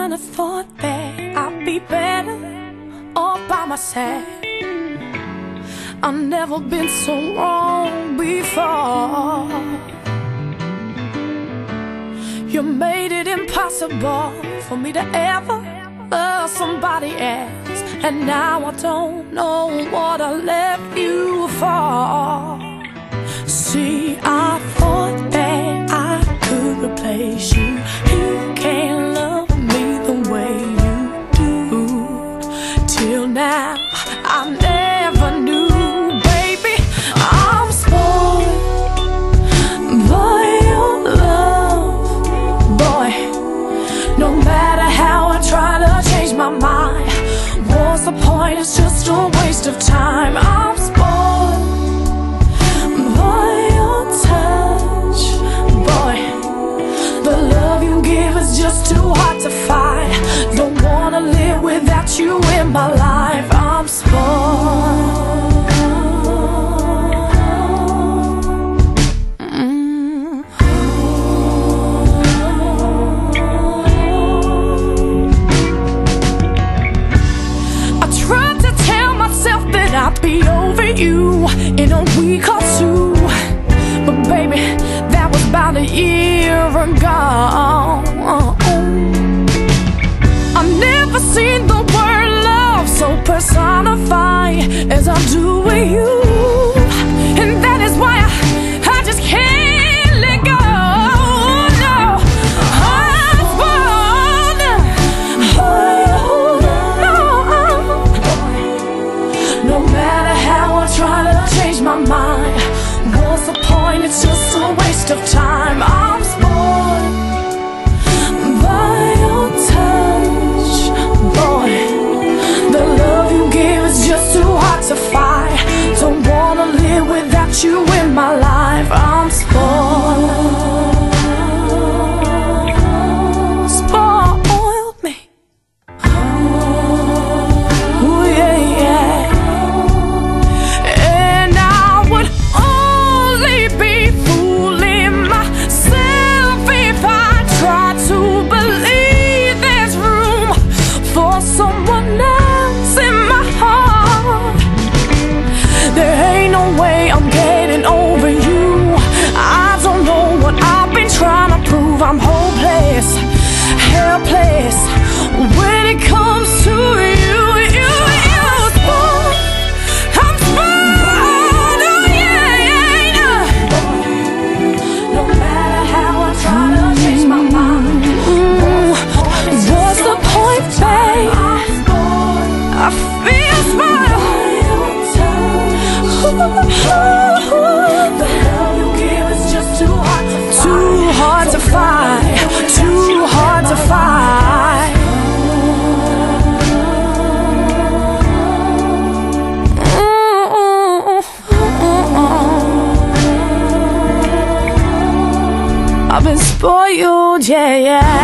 kinda thought that I'd be better all by myself. I've never been so wrong before. You made it impossible for me to ever love somebody else, and now I don't know what I left you for. See, I thought that I could replace you. You can't love me the way you do. Till now, I never knew, baby, I'm spoiled by your love. Boy, no matter how I try to change my mind, what's the point? It's just a waste of time. I'm spoiled by your touch. Boy, the love you give is just too hard to find. Don't wanna live without you in my life. I'm spoiled. I tried to tell myself that I'd be over you in a week or two, but baby, that was about a year ago. I've never seen the word love so personified as I do with you, and that is why I just can't let go. No, I'm spoiled. No matter how I try to change my mind, what's the point? It's just a waste of time. I'm spoiled by your touch. Boy, the love you give is just too hard to find. Don't wanna live without you in my life. I'm spoiled. Spoiled me. Ooh, yeah, yeah. And I would only be fooling myself if I tried to believe there's room for someone else in my heart. There ain't no way I'm getting over you. I don't know what I've been trying to prove. I'm hopeless, helpless when it comes to you. I'm spoiled, oh yeah, yeah. No matter how I try to change my mind, what's the point, babe? I feel spoiled. The love you give is just too hard to find. Too hard to find. Too hard to find. I've been spoiled, yeah, yeah.